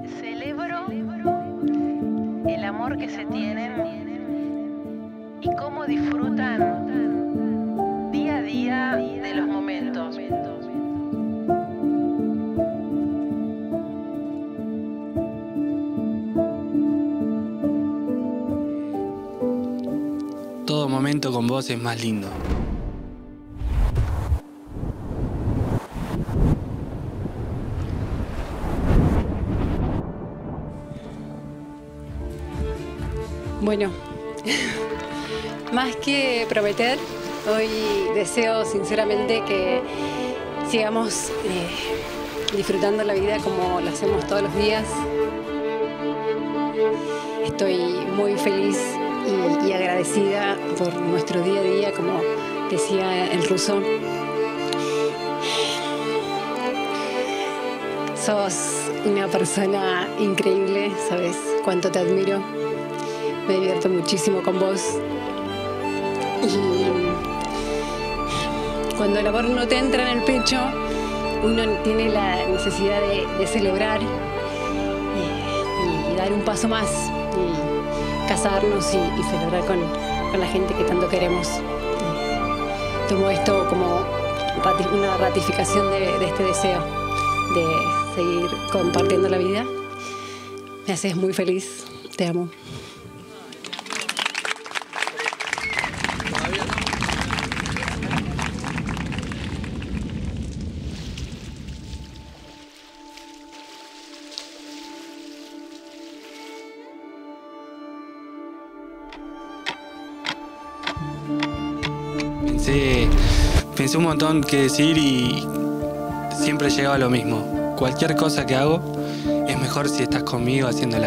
Celebro el amor que se tienen y cómo disfrutan día a día de los momentos. Todo momento con vos es más lindo. Bueno, más que prometer, hoy deseo sinceramente que sigamos disfrutando la vida como lo hacemos todos los días. Estoy muy feliz y agradecida por nuestro día a día, como decía el ruso. Sos una persona increíble, sabes cuánto te admiro. Me divierto muchísimo con vos. Y cuando el amor no te entra en el pecho, uno tiene la necesidad de celebrar y dar un paso más. Y casarnos y celebrar con la gente que tanto queremos. Tomo esto como una ratificación de este deseo de seguir compartiendo la vida. Me haces muy feliz. Te amo. Pensé un montón qué decir y siempre llegaba a lo mismo. Cualquier cosa que hago es mejor si estás conmigo haciéndola.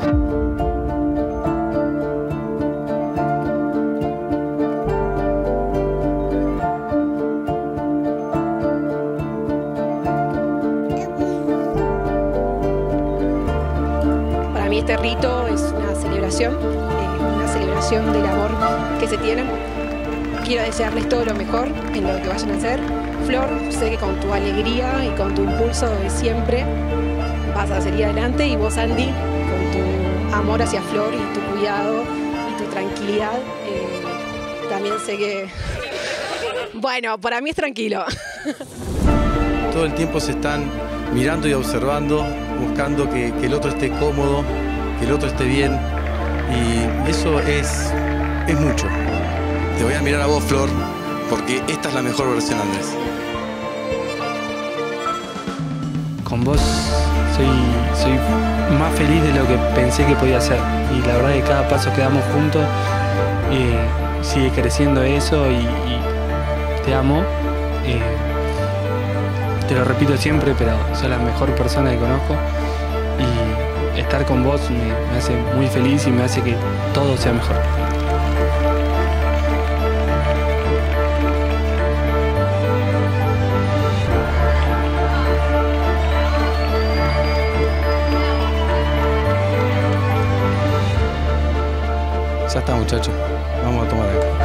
Para mí este rito es una celebración del amor que se tienen. Quiero desearles todo lo mejor en lo que vayan a hacer. Flor, sé que con tu alegría y con tu impulso de siempre vas a seguir adelante. Y vos, Andy, con tu amor hacia Flor y tu cuidado y tu tranquilidad, también sé que... Bueno, para mí es tranquilo. Todo el tiempo se están mirando y observando, buscando que el otro esté cómodo, que el otro esté bien. Y eso es mucho. Te voy a mirar a vos, Flor, porque esta es la mejor versión, Andrés. Con vos soy más feliz de lo que pensé que podía ser. Y la verdad que cada paso que damos juntos sigue creciendo eso y te amo. Te lo repito siempre, pero sos la mejor persona que conozco. Y estar con vos me hace muy feliz y me hace que todo sea mejor. Ya está, muchachos. Vamos a tomar algo.